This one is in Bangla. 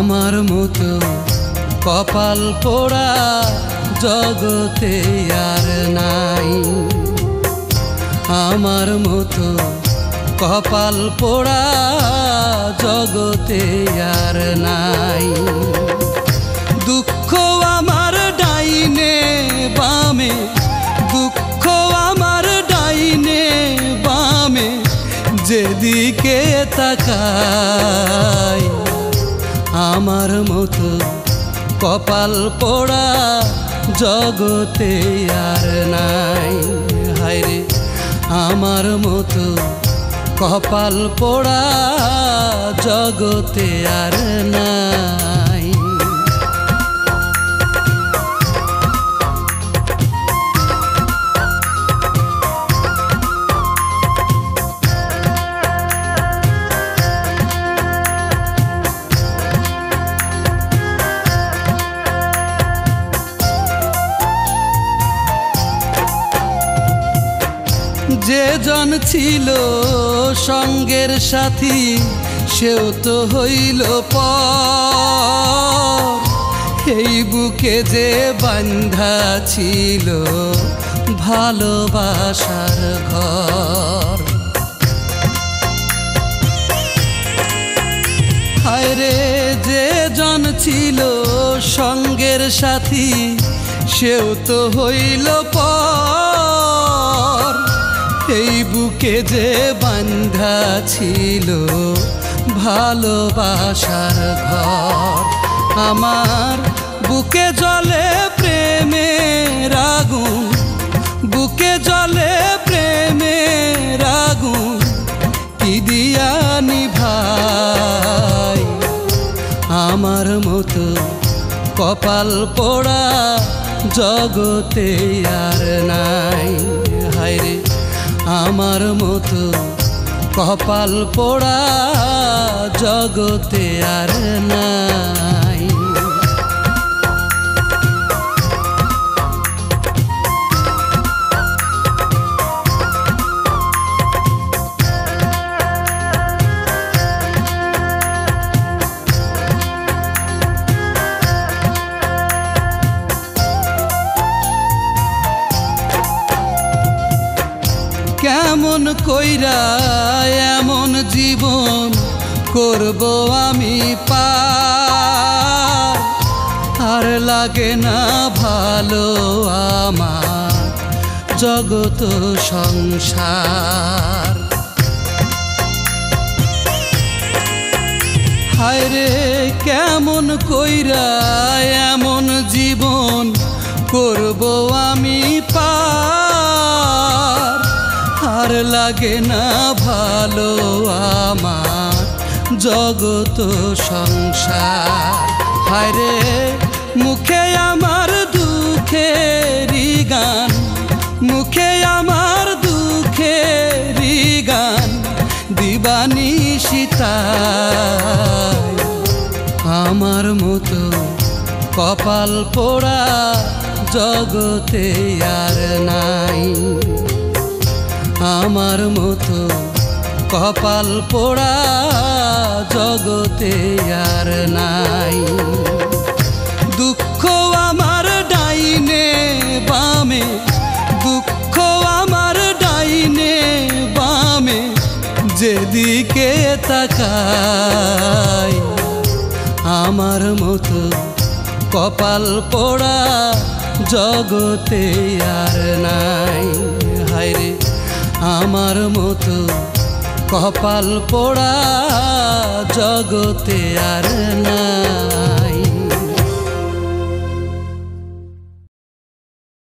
আমার মতো কপাল পোড়া জগতে আর নাই। আমার মতো কপাল পোড়া জগতে আর নাই। দুঃখ আমার ডাইনে বামে, দুঃখ আমার ডাইনে বামে, যেদিকে তাকাই আমার মতো কপাল পোড়া জগতে আর নাই। হায়রে আমার মতো কপাল পোড়া জগতে আর নাই। যে জন ছিল সঙ্গের সাথী সেও তো হইল পর। এই বুকে যে বান্ধা ছিল ভালোবাসার ঘর। হায়রে যে জন ছিল সঙ্গের সাথী সেও তো হইল পর। এই বুকে যে বান্ধা ছিল ভালোবাসার ঘর। আমার বুকে জ্বলে প্রেমের আগুন, বুকে জ্বলে প্রেমের আগুন, কি দিয়া নিভাই আমার মতো কপাল পোড়া জগতে আর নাই। হায়রে আমার মতো কপাল পোড়া জগতে আর নাই। কেমন কইরা এমন জীবন করব আমি পার। আর লাগে না ভালো আমার জগত সংসার। হায়রে কেমন কইরা এমন জীবন করব আমি পার। আর লাগে না ভালো আমার জগত সংসার। হায়রে মুখে আমার দুঃখেরই গান, মুখে আমার দুঃখেরই গান, দিবানিশিতায় আমার মতো কপাল পোড়া জগতে আর নাই। আমার মতো কপাল পোড়া জগতে আর নাই। দুঃখ আমার ডাইনে বামে, দুঃখ আমার ডাইনে বামে, যেদিকে তাকাই আমার মতো কপাল পোড়া জগতে আর নাই। হায়রে আমার মতো কপাল পোড়া জগতে আর নাই।